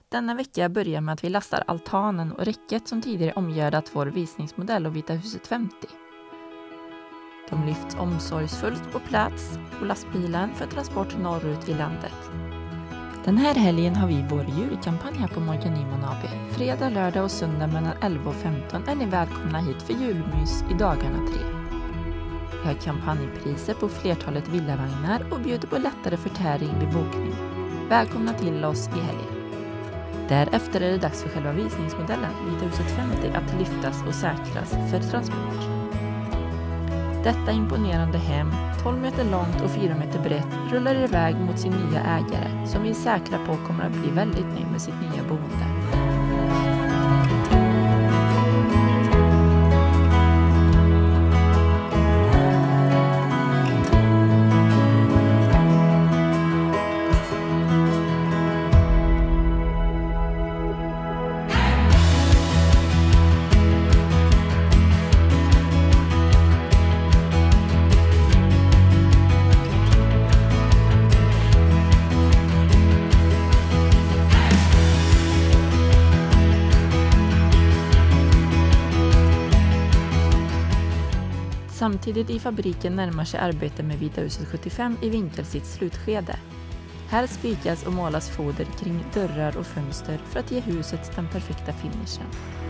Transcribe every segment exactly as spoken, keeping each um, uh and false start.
Denna vecka börjar med att vi lastar altanen och räcket som tidigare omgärdat vår visningsmodell och Vita huset femtio. De lyfts omsorgsfullt på plats på lastbilen för transport norrut i landet. Den här helgen har vi vår julkampanj här på Morgan Nyman A B. Fredag, lördag och söndag mellan elva och femton är ni välkomna hit för julmys i dagarna tre. Vi har kampanjpriser på flertalet villavagnar och bjuder på lättare förtäring vid bokning. Välkomna till oss i helgen. Därefter är det dags för själva visningsmodellen Vita huset femtio att lyftas och säkras för transport. Detta imponerande hem, tolv meter långt och fyra meter brett, rullar iväg mot sin nya ägare som vi är säkra på kommer att bli väldigt nöjd med sitt nya boende. Samtidigt i fabriken närmar sig arbetet med Vita huset sjuttiofem i vinkel sitt slutskede. Här spikas och målas foder kring dörrar och fönster för att ge huset den perfekta finishen.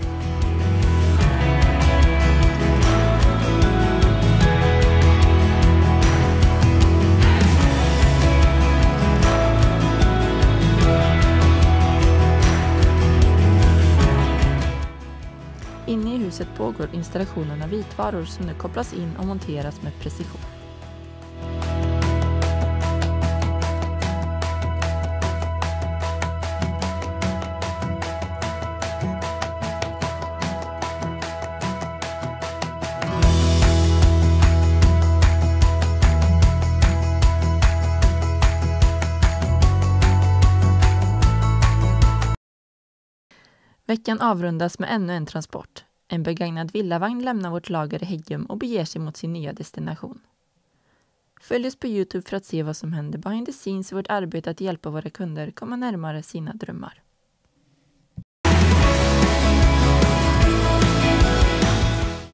Inne i huset pågår installationen av vitvaror som nu kopplas in och monteras med precision. Veckan avrundas med ännu en transport. En begagnad villavagn lämnar vårt lager i Häggum och beger sig mot sin nya destination. Följ oss på YouTube för att se vad som händer behind the scenes i vårt arbete att hjälpa våra kunder komma närmare sina drömmar.